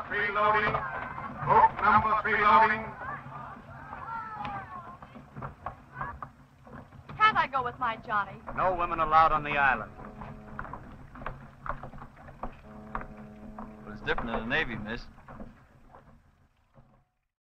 3 loading. Boat number 3 loading. Can't I go with my Johnny? No women allowed on the island. But it's different in the Navy, miss.